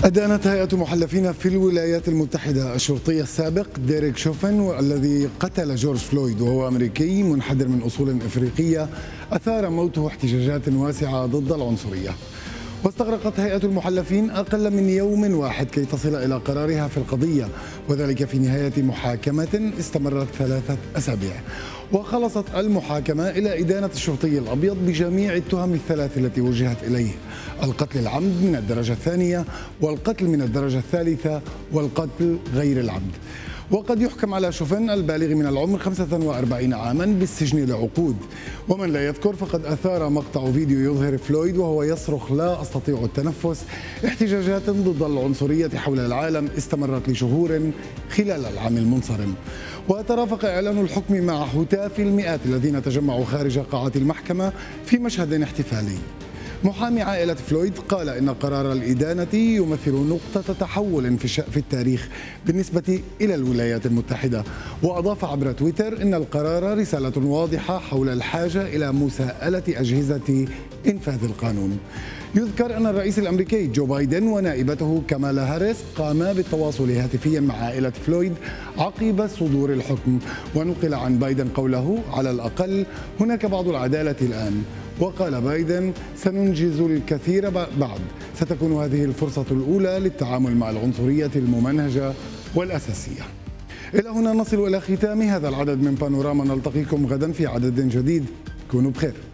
أدانت هيئة محلفين في الولايات المتحدة الشرطي السابق ديريك شوفن الذي قتل جورج فلويد وهو أمريكي منحدر من أصول إفريقية أثار موته احتجاجات واسعة ضد العنصرية. واستغرقت هيئة المحلفين أقل من يوم واحد كي تصل إلى قرارها في القضية، وذلك في نهاية محاكمة استمرت 3 أسابيع. وخلصت المحاكمة إلى إدانة الشرطي الأبيض بجميع التهم الثلاث التي وجهت إليه: القتل العمد من الدرجة الثانية، والقتل من الدرجة الثالثة، والقتل غير العمد. وقد يحكم على شوفن البالغ من العمر 45 عاما بالسجن لعقود. ومن لا يذكر فقد أثار مقطع فيديو يظهر فلويد وهو يصرخ لا أستطيع التنفس احتجاجات ضد العنصرية حول العالم استمرت لشهور خلال العام المنصرم. وترافق إعلان الحكم مع هتاف المئات الذين تجمعوا خارج قاعة المحكمة في مشهد احتفالي. محامي عائلة فلويد قال إن قرار الإدانة يمثل نقطة تحول في التاريخ بالنسبة إلى الولايات المتحدة، وأضاف عبر تويتر إن القرار رسالة واضحة حول الحاجة إلى مساءلة أجهزة إنفاذ القانون. يذكر أن الرئيس الأمريكي جو بايدن ونائبته كامالا هاريس قاما بالتواصل هاتفيا مع عائلة فلويد عقب صدور الحكم، ونقل عن بايدن قوله: على الأقل هناك بعض العدالة الآن. وقال بايدن: سننجز الكثير بعد، ستكون هذه الفرصة الأولى للتعامل مع العنصرية الممنهجة والأساسية. إلى هنا نصل إلى ختام هذا العدد من بانوراما، نلتقيكم غدا في عدد جديد. كونوا بخير.